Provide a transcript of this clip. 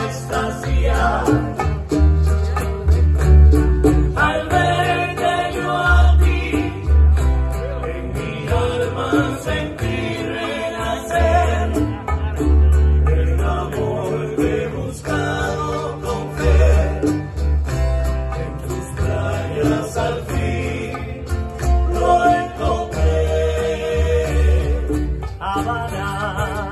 extasiar. Al verte yo a ti, en mi alma sentí renacer el amor que he buscado con fe. En tus playas al fin lo encontré. Habana.